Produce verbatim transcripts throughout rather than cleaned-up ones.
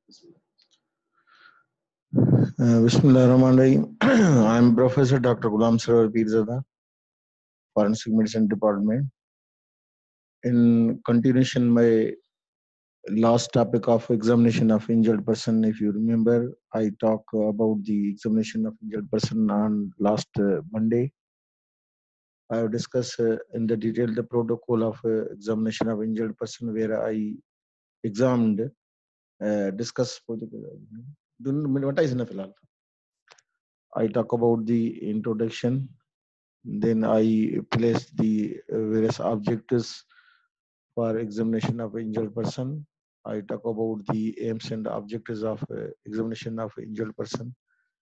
Uh, Bismillahirrahmanirrahim. I'm Professor Doctor Ghulam Sarwar Pirzada, Forensic Medicine Department. In continuation, my last topic of examination of injured person, if you remember, I talked about the examination of injured person on last uh, Monday. I have discussed uh, in the detail the protocol of uh, examination of injured person, where I examined, uh, discuss. What is enough? I talk about the introduction. Then I place the uh, various objectives for examination of injured person. I talk about the aims and objectives of uh, examination of injured person.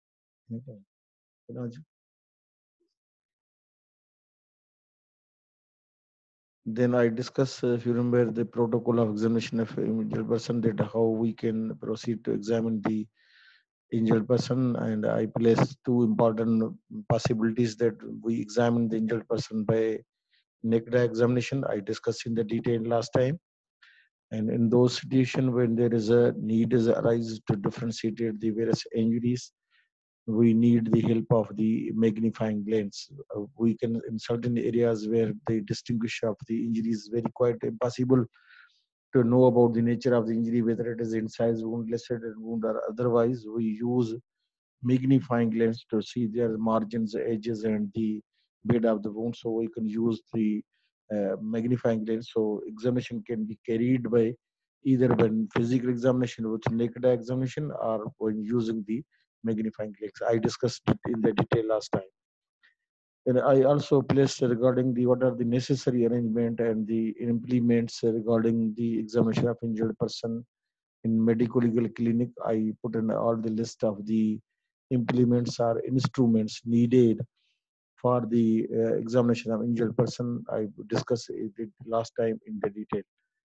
Then I discuss, uh, if you remember, the protocol of examination of injured person, that how we can proceed to examine the injured person, and I place two important possibilities that we examine the injured person by naked eye examination. I discussed in the detail last time. And in those situations when there is a need is arise to differentiate the various injuries, we need the help of the magnifying lens. Uh, we can, in certain areas where the distinguish of the injury is very quite impossible to know about the nature of the injury, whether it is incised wound, lacerated wound, or otherwise, we use magnifying lens to see their margins, edges, and the bed of the wound. So we can use the uh, magnifying lens. So examination can be carried by either when physical examination with naked eye examination or when using the magnifying lens. I discussed it in the detail last time. And I also placed regarding the what are the necessary arrangement and the implements regarding the examination of injured person in medical legal clinic. I put in all the list of the implements or instruments needed for the uh, examination of injured person. I discussed it last time in the detail.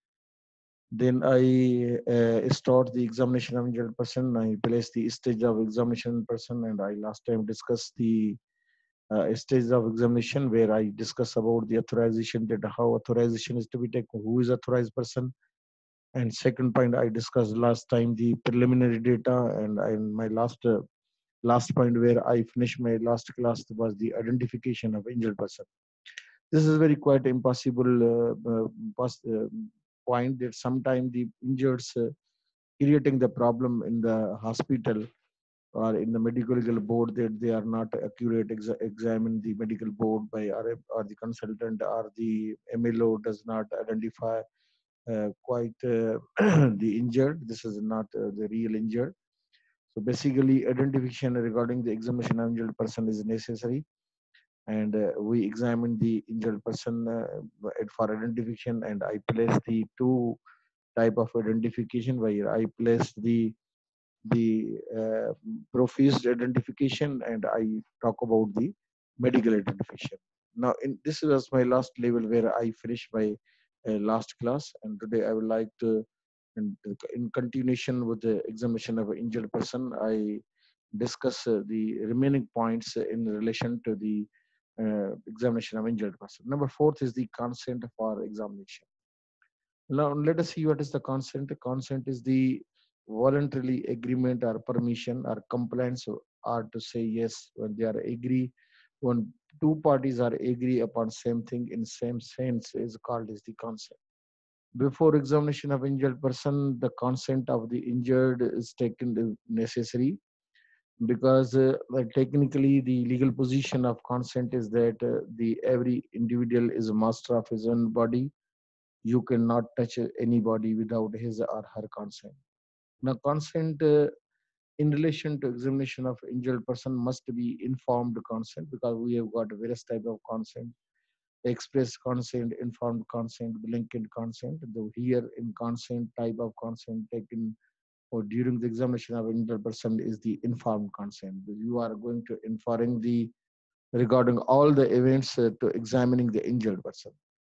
Then I uh, start the examination of injured person. I place the stage of examination person, and I last time discussed the uh, stage of examination where I discuss about the authorization, that how authorization is to be taken, who is authorized person. And second point I discussed last time the preliminary data, and I, my last uh, last point where I finished my last class was the identification of injured person. This is very quite impossible uh, uh, pos- uh, point that sometimes the injured uh, creating the problem in the hospital or in the medical legal board, that they are not accurate exa- examine the medical board by or, or the consultant or the M L O does not identify uh, quite uh, the injured. This is not uh, the real injured. So basically, identification regarding the examination of injured person is necessary, and uh, we examine the injured person uh, for identification. And I place the two type of identification, where I place the the uh, profused identification, and I talk about the medical identification. Now, in, this was my last level where I finished my uh, last class, and today I would like to, in, in continuation with the examination of an injured person, I discuss uh, the remaining points in relation to the uh, examination of injured person. Number fourth is the consent for examination. Now, let us see what is the consent. Consent is the voluntarily agreement or permission or compliance, or to say yes when they are agree, when two parties are agree upon same thing in same sense is called as the consent. Before examination of injured person, the consent of the injured is taken necessary, because uh, like technically the legal position of consent is that uh, the every individual is a master of his own body. You cannot touch anybody without his or her consent. Now, consent uh, in relation to examination of injured person must be informed consent, because we have got various type of consent: express consent, informed consent, blanket consent. Though here in consent, type of consent taken or during the examination of injured person is the informed consent. You are going to informing the regarding all the events uh, to examining the injured person.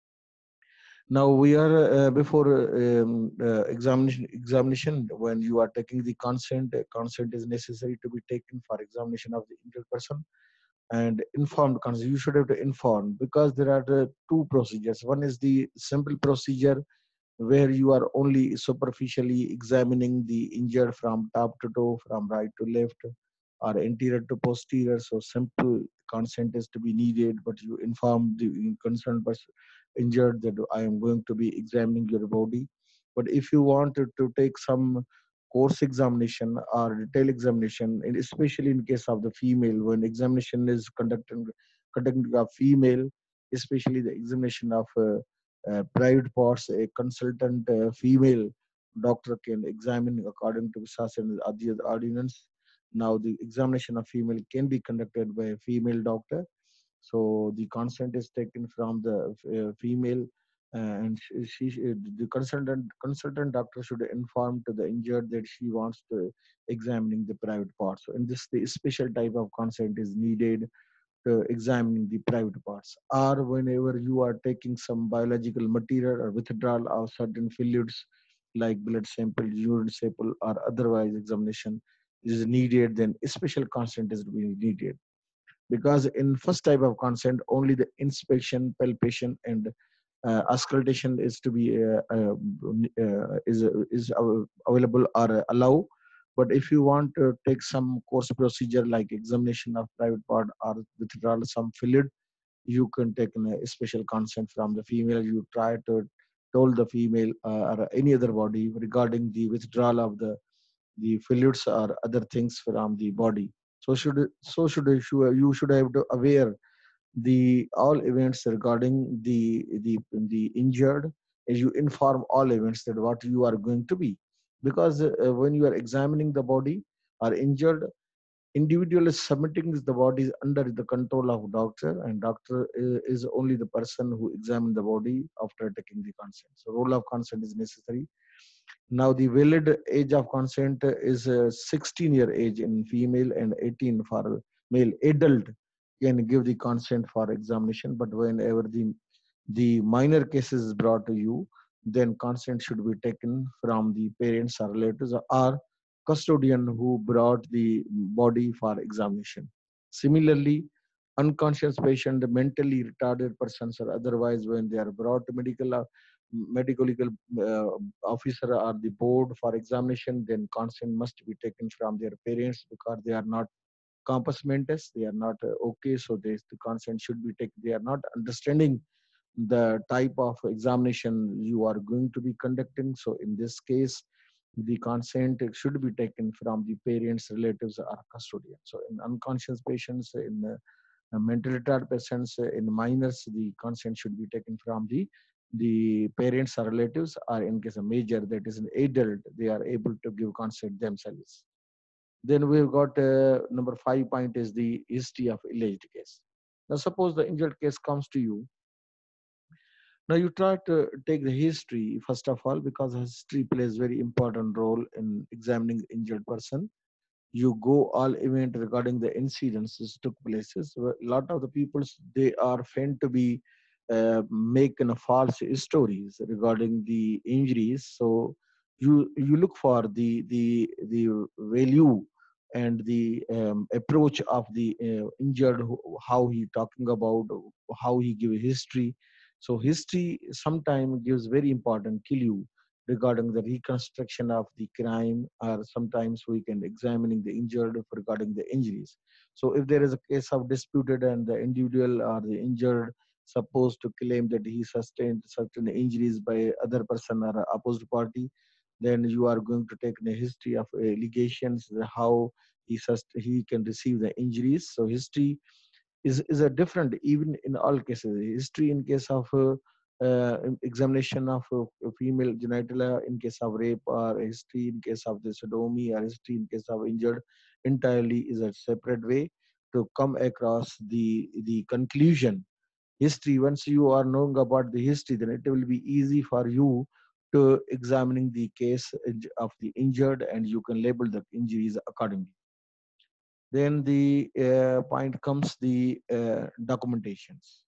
Now we are uh, before um, uh, examination. Examination, when you are taking the consent, uh, consent is necessary to be taken for examination of the injured person. And informed consent, you should have to inform, because there are the two procedures. One is the simple procedure, where you are only superficially examining the injured from top to toe, from right to left, or anterior to posterior. So simple consent is to be needed, but you inform the concerned person injured that I am going to be examining your body. But if you want to, to take some course examination or detail examination, and especially in case of the female, when examination is conducted conducting a female, especially the examination of uh, uh, private parts, a consultant uh, female doctor can examine according to Visas and Adiyat ordinance. Now, the examination of female can be conducted by a female doctor. So the consent is taken from the uh, female, uh, and she, she, the consultant consultant doctor should inform to the injured that she wants to examining the private parts. So in this, the special type of consent is needed uh, examining the private parts, or whenever you are taking some biological material or withdrawal of certain fluids like blood sample, urine sample, or otherwise examination is needed, then special consent is being needed. Because in first type of consent, only the inspection, palpation, and uh, auscultation is to be uh, uh, uh, is is available or allow. But if you want to take some course procedure like examination of private part or withdrawal some fluid, you can take a special consent from the female. You try to told the female uh, or any other body regarding the withdrawal of the the fluids or other things from the body. So should so should you you should have to aware the all events regarding the the the injured, as you inform all events that what you are going to be. Because uh, when you are examining the body or injured, individual is submitting the body under the control of doctor, and doctor i- is only the person who examine the body after taking the consent. So role of consent is necessary. Now, the valid age of consent is uh, sixteen year age in female and eighteen for male. Adult can give the consent for examination, but whenever the the minor case is brought to you, then consent should be taken from the parents or relatives or custodian who brought the body for examination. Similarly, unconscious patient, mentally retarded persons, or otherwise, when they are brought to medical uh, medical uh, officer or the board for examination, then consent must be taken from their parents because they are not compos mentis, they are not uh, okay. So they, the consent should be taken. They are not understanding the type of examination you are going to be conducting. So in this case, the consent should be taken from the parents, relatives, or custodian. So in unconscious patients, in uh, uh, mental retarded patients, uh, in minors, the consent should be taken from the the parents or relatives, or in case of major, that is an adult, they are able to give consent themselves. Then we've got uh, number five point is the history of alleged case. Now, suppose the injured case comes to you. Now, you try to take the history first of all, because history plays very important role in examining the injured person. You go all event regarding the incidents that took places. A lot of the people, they are found to be uh, making false stories regarding the injuries. So you you look for the the the value and the um, approach of the uh, injured, how he talking about, how he give history. So history sometimes gives very important clue regarding the reconstruction of the crime, or sometimes we can examining the injured regarding the injuries. So if there is a case of disputed and the individual or the injured supposed to claim that he sustained certain injuries by other person or opposed party, then you are going to take the history of allegations, how he sust- he can receive the injuries. So history is is a different even in all cases. History in case of uh, uh, examination of uh, female genitalia in case of rape, or history in case of the sodomy, or history in case of injured, entirely is a separate way to come across the the conclusion. History, once you are knowing about the history, then it will be easy for you to examining the case of the injured, and you can label the injuries accordingly. Then the uh, point comes the uh, documentations.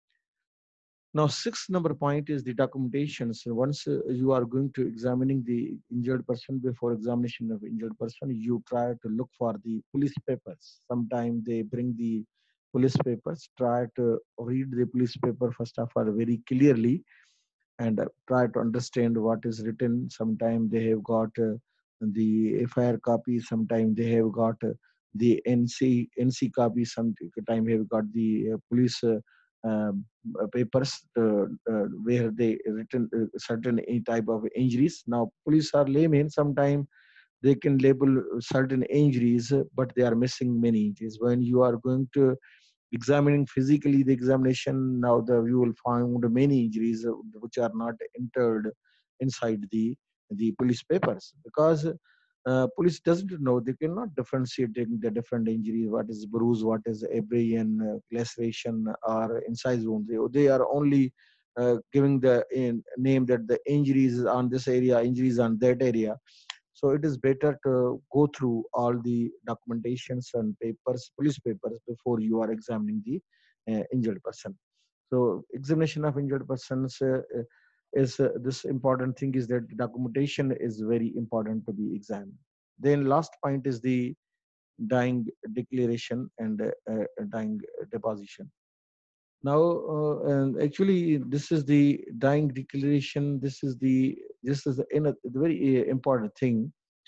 Now, sixth number point is the documentations. So once uh, you are going to examining the injured person, before examination of injured person, you try to look for the police papers. Sometimes they bring the police papers. Try to read the police paper first of all very clearly, and uh, try to understand what is written. Sometimes they have got uh, the F I R copy, sometimes they have got uh, the N C N C copy, sometimes they have got the uh, police uh, uh, papers uh, uh, where they written uh, certain uh, type of injuries. Now, police are laymen. Sometimes they can label certain injuries, uh, but they are missing many injuries. When you are going to examining physically the examination, now the you will find many injuries uh, which are not entered inside the the police papers, because uh, police doesn't know, they cannot differentiate the different injuries, what is bruise, what is abrasion, uh, laceration, or incise wound. They, they are only uh, giving the in, name that the injuries on this area, injuries on that area. So it is better to go through all the documentations and papers, police papers, before you are examining the uh, injured person. So examination of injured persons uh, uh, is uh, this important thing is that documentation is very important to be examined. Then last point is the dying declaration and uh, uh, dying deposition. Now, uh, and actually, this is the dying declaration. This is the this is the, in a, very uh, important thing,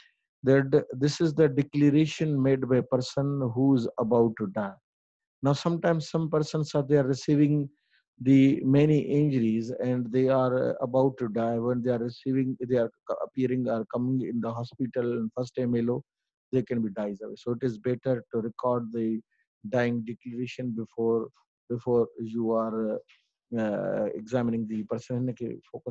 that this is the declaration made by a person who's about to die. Now, sometimes some persons are they are receiving the many injuries and they are uh, about to die. When they are receiving, they are co- appearing or coming in the hospital and first M L O, they can be dies away. So it is better to record the dying declaration before before you are uh, uh, examining the person. Okay, focus.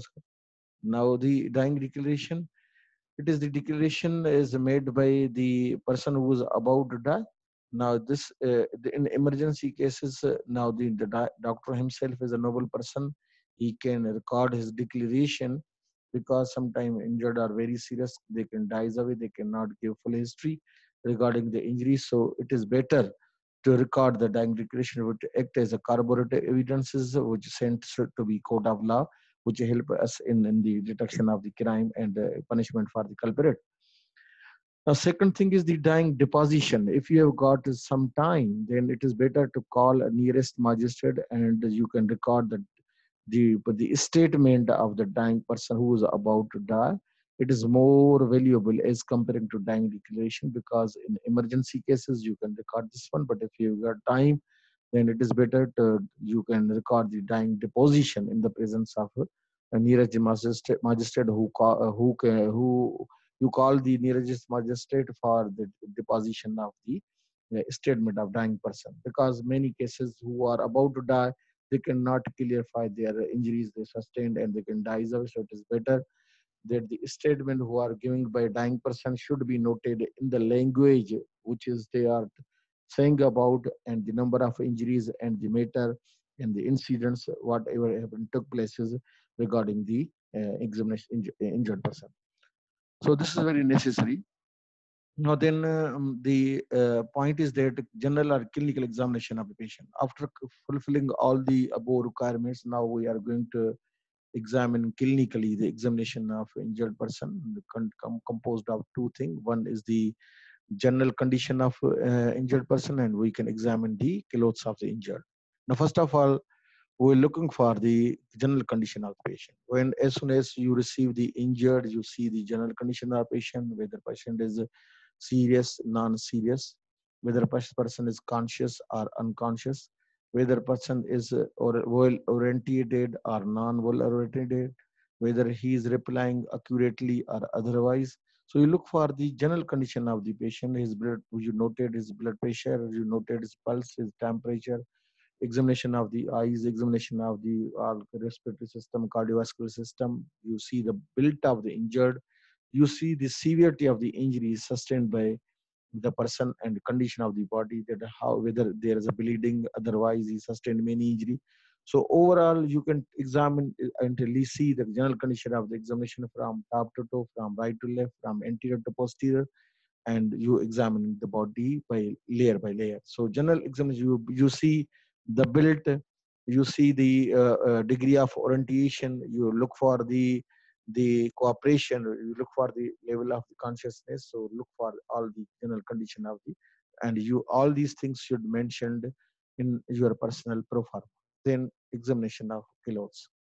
Now the dying declaration, it is the declaration is made by the person who is about to die. Now, this uh, the- in emergency cases, uh, now the, the doc- doctor himself is a noble person. He can record his declaration, because sometimes injured are very serious. They can die away. They cannot give full history regarding the injury. So it is better to record the dying declaration, which act as a corroborative evidences, which sent to be court of law, which help us in, in the detection of the crime and uh, punishment for the culprit. Now, second thing is the dying deposition. If you have got some time, then it is better to call a nearest magistrate and you can record the the, the statement of the dying person who is about to die. It is more valuable as comparing to dying declaration, because in emergency cases you can record this one, but if you've got time, then it is better to you can record the dying deposition in the presence of a nearest magistrate, magistrate who call, uh, who can, who you call the nearest magistrate for the deposition of the uh, statement of dying person, because many cases who are about to die, they cannot clarify their injuries they sustained and they can die away. So it is better that the statement who are giving by dying person should be noted in the language which is they are saying about, and the number of injuries and the matter and the incidents whatever happened took places regarding the uh, examination inju- injured person. So this is very necessary. Now then, um, the uh, point is that general or clinical examination of the patient. After c- fulfilling all the above requirements, now we are going to examine clinically the examination of injured person, con- com- composed of two things. One is the general condition of uh, injured person, and we can examine the clothes of the injured. Now, first of all, we're looking for the general condition of the patient. When as soon as you receive the injured, you see the general condition of the patient, whether patient is serious, non-serious, whether person is conscious or unconscious, whether person is uh, or well orientated or non-well orientated, whether he is replying accurately or otherwise. So you look for the general condition of the patient. His blood, you noted his blood pressure, you noted his pulse, his temperature, examination of the eyes, examination of the uh, respiratory system, cardiovascular system. You see the build of the injured. You see the severity of the injury sustained by the person and condition of the body, that how whether there is a bleeding, otherwise he sustained many injury. So overall, you can examine uh, and really see the general condition of the examination from top to toe, from right to left, from anterior to posterior, and you examine the body by layer by layer. So general examination, you you see the build, you see the uh, uh, degree of orientation, you look for the the cooperation, you look for the level of the consciousness. So look for all the general condition of the, and you all these things should mentioned in your personal profile. Then examination of kilos.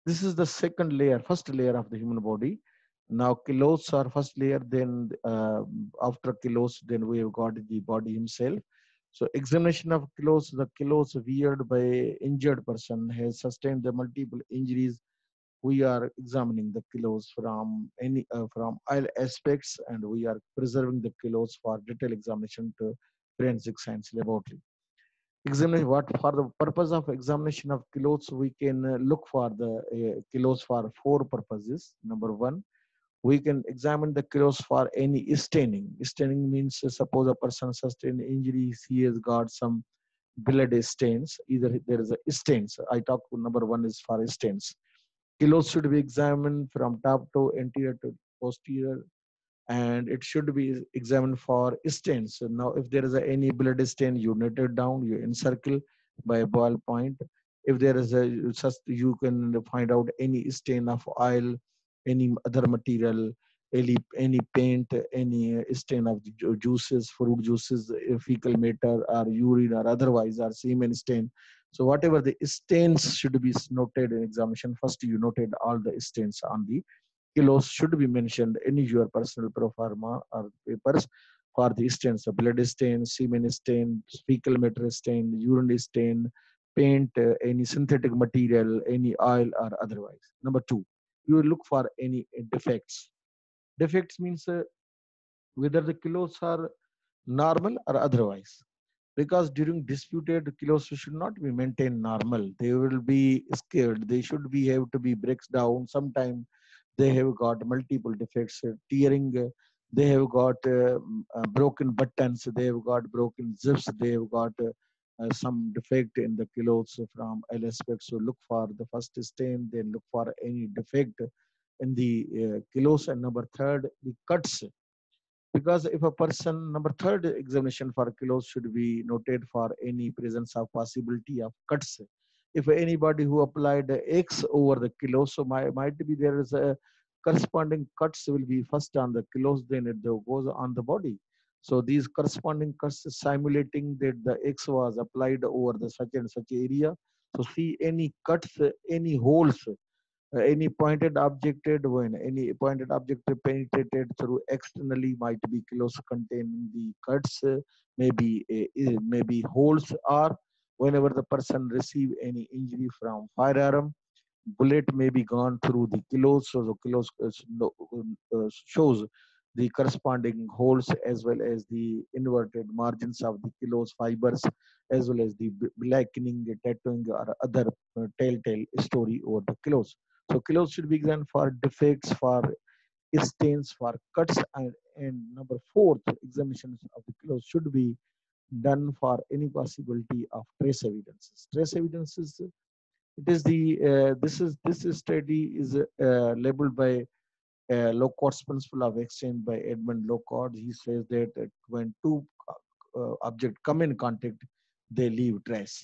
This is the second layer, first layer of the human body. Now kilos are first layer, then uh, after kilos, then we have got the body himself. So examination of kilos, the kilos weared by injured person has sustained the multiple injuries. We are examining the kilos from any uh, from all aspects, and we are preserving the kilos for detailed examination to forensic science laboratory. Examine what for the purpose of examination of kilos, we can uh, look for the uh, kilos for four purposes. Number one, we can examine the kilos for any staining. Staining means uh, suppose a person sustained injuries, he has got some blood stains. Either there is a stains. I talk number one is for stains. Kilos should be examined from top to anterior to posterior, and it should be examined for stains. So now, if there is a, any blood stain, you note it down, you encircle by a ball point. If there is a such, you can find out any stain of oil, any other material, any any paint, any stain of ju- juices, fruit juices, uh, fecal matter, or urine, or otherwise, or semen stain. So whatever the stains should be noted in examination. First, you noted all the stains on the kilos should be mentioned in your personal pro forma or papers for the stains, the blood stain, semen stain, fecal matter stain, urine stain, paint, uh, any synthetic material, any oil or otherwise. Number two, you will look for any uh, defects. Defects means uh, whether the kilos are normal or otherwise, because during disputed kilos should not be maintained normal, they will be scared, they should be have to be breaks down sometime. They have got multiple defects, uh, tearing, uh, they have got uh, mm, uh, broken buttons, they have got broken zips, they have got uh, uh, some defect in the kilos from all aspects. So look for the first stain, then look for any defect in the uh, kilos. And number third, the cuts, because if a person, number third examination for kilos should be noted for any presence of possibility of cuts. If anybody who applied X over the kilos, so might, might be there is a corresponding cuts will be first on the kilos, then it goes on the body. So these corresponding cuts simulating that the X was applied over the such and such area. So see any cuts, any holes, uh, any pointed object when any pointed object penetrated through externally might be close containing the cuts, uh, maybe uh, maybe holes, or whenever the person receive any injury from firearm, bullet may be gone through the kilos. So the kilos uh, no- uh, shows the corresponding holes as well as the inverted margins of the kilos fibers, as well as the b- blackening, tattooing, or other uh, telltale story over the kilos. So kilos should be examined for defects, for stains, for cuts, and, and number fourth, examinations of the kilos should be done for any possibility of trace evidences. Trace evidences, it is the uh, this is this study is uh, labeled by uh, Locard's principle of exchange by Edmund Locard. He says that uh, when two uh, objects come in contact, they leave trace.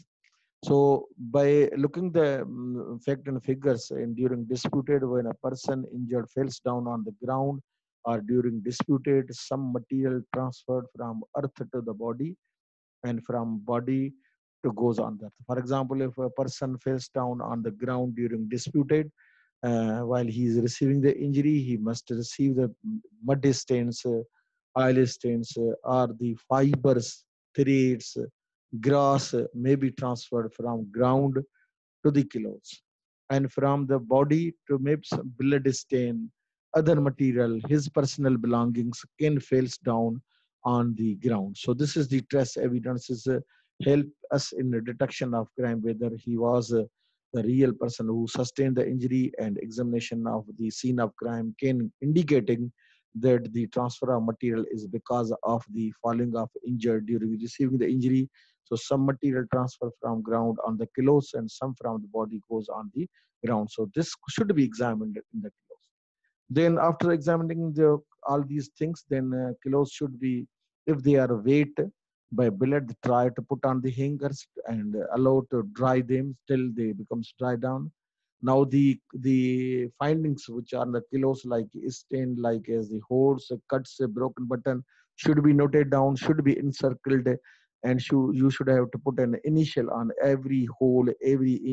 So by looking the um, fact and figures, and during disputed, when a person injured falls down on the ground, or during disputed, some material transferred from earth to the body, and from body to goes on that. For example, if a person falls down on the ground during disputed, uh, while he is receiving the injury, he must receive the mud stains, uh, oil stains, uh, or the fibers, threads, uh, grass uh, may be transferred from ground to the kilos, and from the body to maybe some blood stain, other material, his personal belongings can falls down on the ground. So this is the trace evidences uh, help us in the detection of crime, whether he was uh, the real person who sustained the injury, and examination of the scene of crime can indicating that the transfer of material is because of the falling of injured during receiving the injury. So some material transfer from ground on the kilos, and some from the body goes on the ground. So this should be examined in the kilos. Then after examining the all these things, then uh, kilos should be, if they are weight by billet, try to put on the hangers and allow to dry them till they becomes dry down. Now the the findings which are the kilos, like stain, like as the holes, cuts, broken button, should be noted down, should be encircled, and should, you should have to put an initial on every hole, every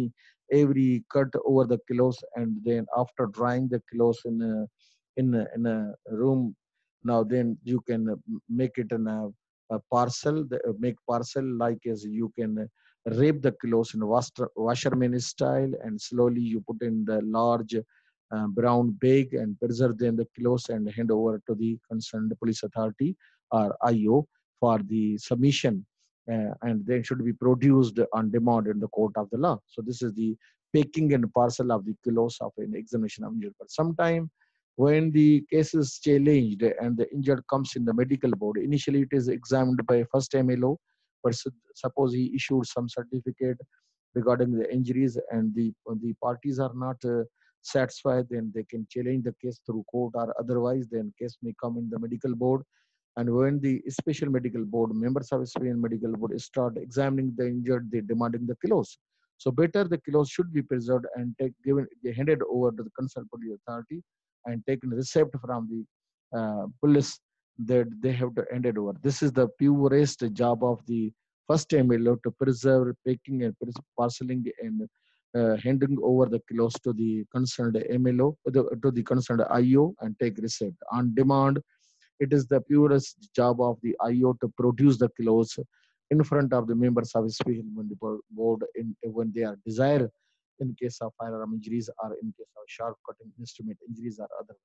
every cut over the kilos, and then after drying the kilos in a, in a, in a room, now then you can uh, make it in a, a parcel, the, uh, make parcel like as you can uh, wrap the kilos in washer, washerman style, and slowly you put in the large uh, brown bag and preserve them the kilos and hand over to the concerned police authority or I O for the submission, uh, and they should be produced on demand in the court of the law. So this is the packing and parcel of the kilos of an examination of injured person. Sometime when the case is challenged and the injured comes in the medical board, initially it is examined by first M L O, but suppose he issued some certificate regarding the injuries and the, the parties are not uh, satisfied, then they can challenge the case through court, or otherwise then case may come in the medical board. And when the special medical board, members of special medical board start examining the injured, they demanding the kilos. So better the kilos should be preserved and take given handed over to the concerned police authority and taken receipt from the uh, police that they have to hand it over. This is the purest job of the first M L O, to preserve, packing and parceling and uh, handing over the kilos to the concerned M L O, the, to the concerned I O, and take receipt on demand. It is the purest job of the I O to produce the kilos in front of the members of the special medical board in, when they are desired, in case of firearm injuries or in case of sharp cutting instrument injuries or other.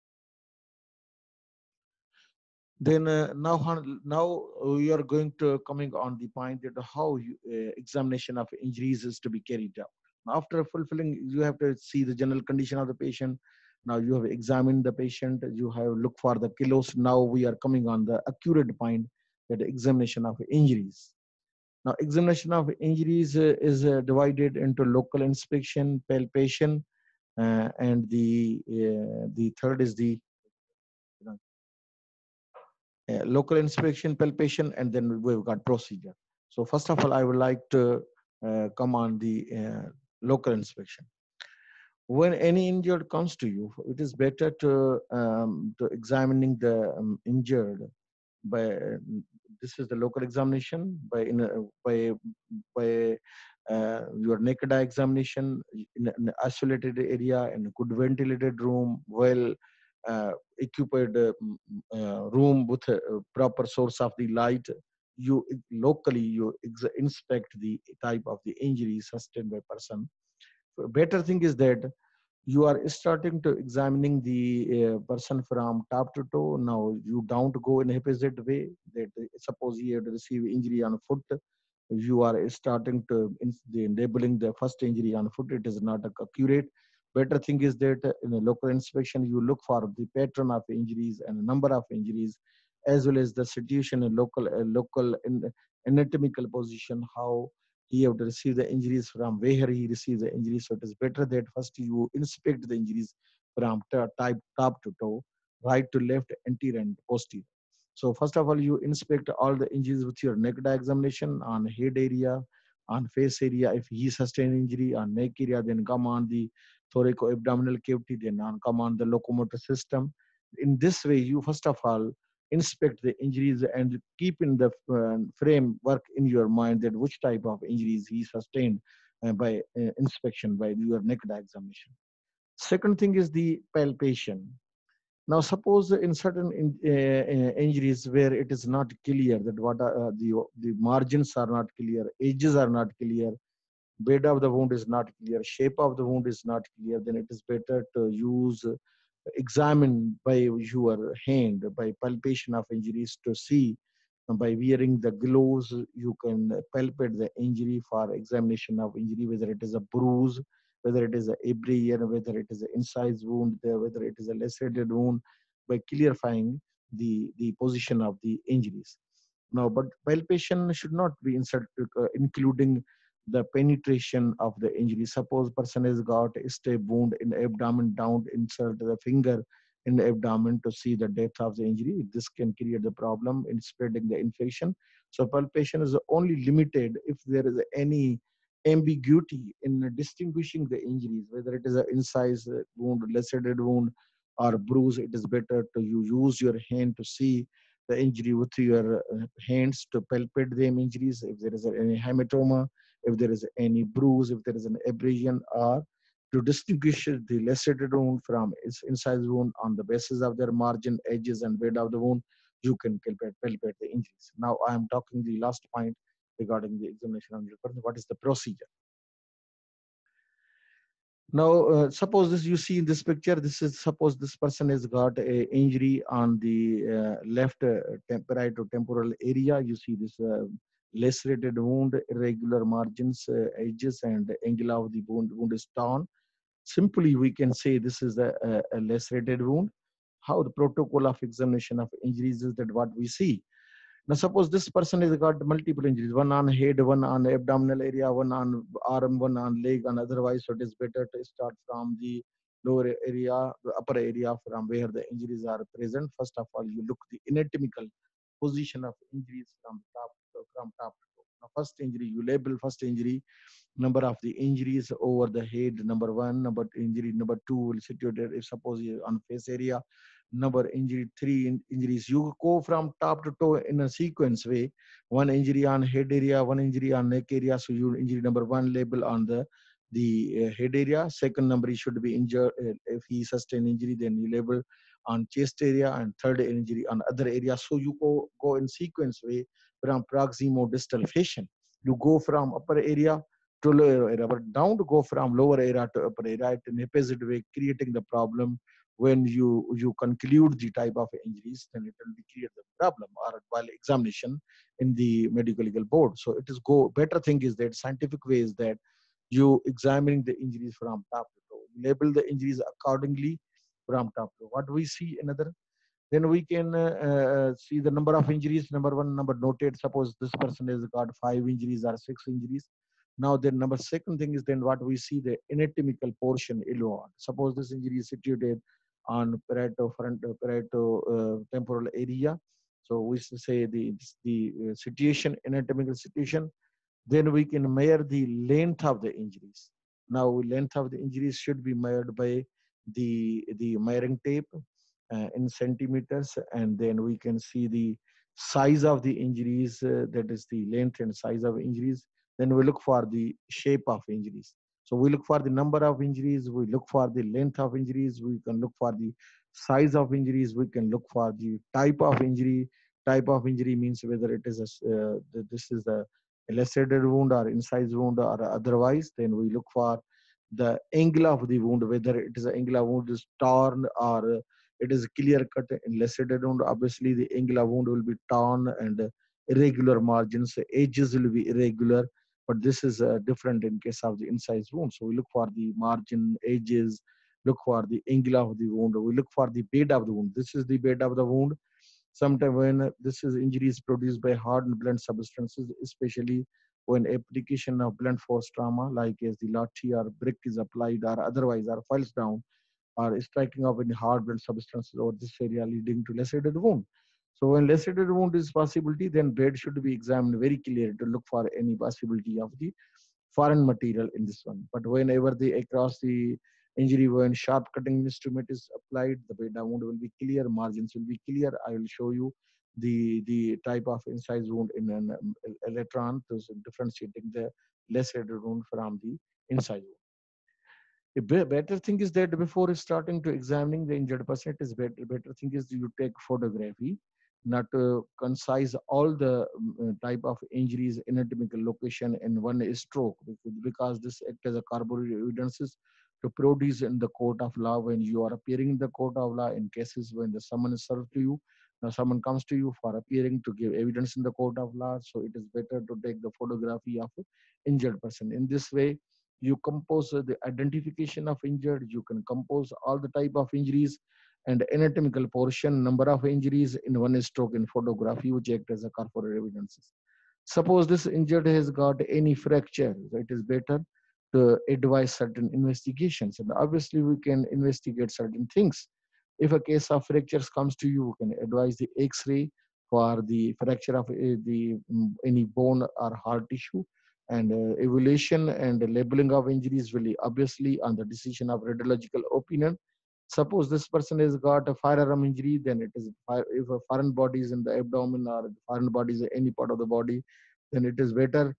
Then uh, now, now we are going to coming on the point that how you, uh, examination of injuries is to be carried out. After fulfilling, you have to see the general condition of the patient. Now you have examined the patient, you have looked for the kilos. Now we are coming on the accurate point, that examination of injuries. Now examination of injuries uh, is uh, divided into local inspection, palpation, uh, and the uh, the third is the you know, uh, local inspection, palpation, and then we've got procedure. So first of all, I would like to uh, come on the uh, local inspection. When any injured comes to you, it is better to um, to examining the um, injured by this is the local examination by in a, by by uh, your naked eye examination in an isolated area, in a good ventilated room, well uh, equipped uh, uh, room with a proper source of the light. You locally you ex- inspect the type of the injury sustained by person. Better thing is that you are starting to examining the uh, person from top to toe. Now you don't go in a opposite way, that uh, suppose he had received injury on foot, you are starting to in the enabling the first injury on foot, it is not accurate. Better thing is that uh, in a local inspection you look for the pattern of injuries and number of injuries, as well as the situation in local uh, local in anatomical position, how he have to receive the injuries, from where he receives the injuries. So it is better that first you inspect the injuries from type top to toe, right to left, anterior and posterior. So first of all, you inspect all the injuries with your naked eye examination on head area, on face area. If he sustained injury on neck area, then come on the thoraco-abdominal cavity, then on come on the locomotor system. In this way, you first of all inspect the injuries and keep in the uh, framework in your mind that which type of injuries he sustained uh, by uh, inspection by your naked eye examination. Second thing is the palpation. Now, suppose in certain in, uh, uh, injuries where it is not clear that what are, uh, the the margins are not clear, edges are not clear, bed of the wound is not clear, shape of the wound is not clear, then it is better to use uh, examine by your hand, by palpation of injuries, to see uh, by wearing the gloves you can palpate the injury for examination of injury, whether it is a bruise, whether it is a abrasion, whether it is an incise wound, whether it is a lacerated wound, by clarifying the the position of the injuries. Now, but palpation should not be insert, uh, including the penetration of the injury. Suppose person has got a stab wound in the abdomen, down insert the finger in the abdomen to see the depth of the injury. This can create the problem in spreading the infection. So palpation is only limited if there is any ambiguity in distinguishing the injuries, whether it is an incise wound, lacerated wound, or bruise. It is better to you use your hand to see the injury with your uh, hands, to palpate them injuries. If there is any hematoma, if there is any bruise, if there is an abrasion, or to distinguish the lacerated wound from its incised wound on the basis of their margin, edges, and bed of the wound, you can palpate, palpate the injuries. Now I am talking the last point regarding the examination of the person. What is the procedure? Now, uh, suppose this you see in this picture, this is suppose this person has got a injury on the uh, left uh, temporary to temporal area. You see this uh, lacerated wound, irregular margins, uh, edges, and the angle of the wound, wound is torn. Simply, we can say this is a, a, a lacerated wound. How the protocol of examination of injuries is that what we see. Now, suppose this person has got multiple injuries, one on head, one on abdominal area, one on arm, one on leg, and otherwise, so it is better to start from the lower area, the upper area from where the injuries are present. First of all, you look the anatomical position of injuries from top from top to toe. Now, first injury, you label first injury, number of the injuries over the head, number one, number injury, number two will situated if suppose you on face area, number injury three in, injuries. You go from top to toe in a sequence way. One injury on head area, one injury on neck area. So you injury number one label on the the uh, head area. Second number he should be injured. Uh, if he sustain injury, then you label on chest area, and third injury on other area. So you go go in sequence way from proximal distal fashion. You go from upper area to lower area, but down to go from lower area to upper area in a opposite way, creating the problem. When you you conclude the type of injuries, then it will create the problem or while examination in the medical legal board. So it is go better thing is that scientific way is that you examining the injuries from top to toe, label the injuries accordingly from top to toe. What we see another, then we can uh, uh, see the number of injuries. Number one, number noted. Suppose this person has got five injuries or six injuries. Now, then number second thing is then what we see the anatomical portion alone. Suppose this injury is situated on parieto front uh, parieto uh, temporal area. So we say the the uh, situation, anatomical situation. Then we can measure the length of the injuries. Now, length of the injuries should be measured by the the measuring tape uh, in centimeters, and then we can see the size of the injuries, uh, that is the length and size of injuries. Then we look for the shape of injuries. So we look for the number of injuries, we look for the length of injuries, we can look for the size of injuries, we can look for the type of injury. Type of injury means whether it is a, uh, this is a lacerated wound or incised wound or otherwise. Then we look for the angle of the wound, whether it is an angle of wound is torn or it is clear cut in lacerated wound. Obviously, the angular wound will be torn and irregular margins, edges will be irregular, but this is uh, different in case of the incised wound. So we look for the margin, edges, look for the angle of the wound. We look for the bed of the wound. This is the bed of the wound. Sometimes when this is injury is produced by hard and blunt substances, especially when application of blunt force trauma, like as the lathi or brick is applied or otherwise or falls down, or striking of any hard blunt substances over this area leading to lacerated wound. So when lacerated wound is possibility, then bed should be examined very clearly to look for any possibility of the foreign material in this one. But whenever the across the injury when sharp cutting instrument is applied, the bed wound will be clear, margins will be clear. I will show you the the type of incised wound in an um, electron to differentiating the lacerated wound from the incised wound. A better thing is that before starting to examining the injured person, it is better. Better thing is you take photography, not uh, concise all the um, type of injuries, anatomical location in one stroke, because this act as a corroborative evidences to produce in the court of law when you are appearing in the court of law in cases when the summon is served to you. Now someone comes to you for appearing to give evidence in the court of law, so it is better to take the photography of injured person. In this way, you compose uh, the identification of injured, you can compose all the type of injuries and anatomical portion, number of injuries in one stroke in photography, which act as a corroborative evidences. Suppose this injured has got any fracture, so it is better to advise certain investigations. And obviously we can investigate certain things. If a case of fractures comes to you, we can advise the X-ray for the fracture of uh, the um, any bone or hard tissue, and uh, evaluation and labeling of injuries will be obviously on the decision of radiological opinion. Suppose this person has got a firearm injury, then it is if a foreign body is in the abdomen or foreign body is in any part of the body, then it is better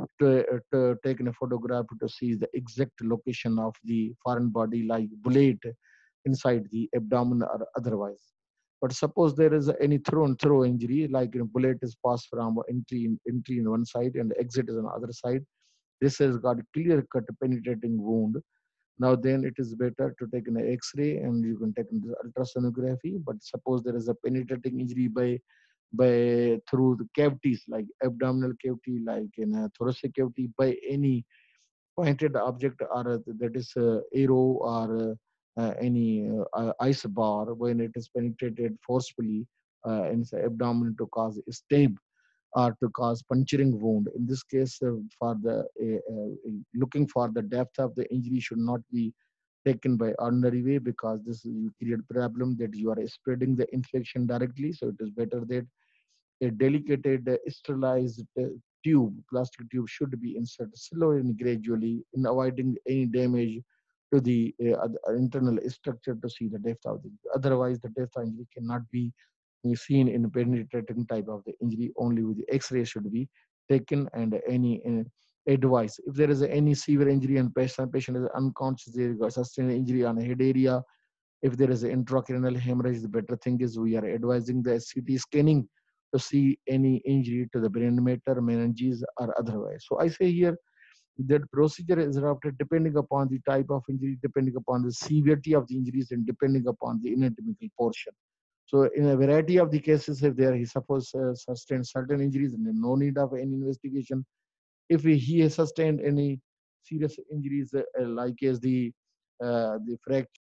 to, uh, to taken a photograph to see the exact location of the foreign body, like bullet inside the abdomen or otherwise. But suppose there is any through and through injury, like a bullet is passed from entry in, entry in one side and exit is on the other side. This has got a clear cut penetrating wound. Now then it is better to take an X-ray and you can take an ultrasonography. But suppose there is a penetrating injury by by through the cavities like abdominal cavity, like in a thoracic cavity, by any pointed object, or uh, that is uh, arrow, or uh, uh, any uh, uh, ice bar, when it is penetrated forcefully uh, in the abdomen to cause a stab or to cause puncturing wound. In this case, uh, for the uh, uh, looking for the depth of the injury should not be taken by ordinary way, because this is you create problem that you are spreading the infection directly. So it is better that a delicate uh, sterilized uh, tube, plastic tube, should be inserted slowly and gradually in avoiding any damage to the uh, oth- internal structure to see the depth of the injury. Otherwise, the depth of injury cannot be uh, seen in penetrating type of the injury. Only with the X-ray should be taken, and any uh, advice. If there is any severe injury and patient, patient is unconscious, there is sustained injury on a head area, if there is an intracranial hemorrhage, the better thing is we are advising the C T scanning to see any injury to the brain matter, meninges, or otherwise. So I say here that procedure is adopted depending upon the type of injury, depending upon the severity of the injuries, and depending upon the anatomical portion. So in a variety of the cases, if there he suppose uh, sustained certain injuries, then no need of any investigation. If he he has sustained any serious injuries, uh, uh, like as the uh, the fracture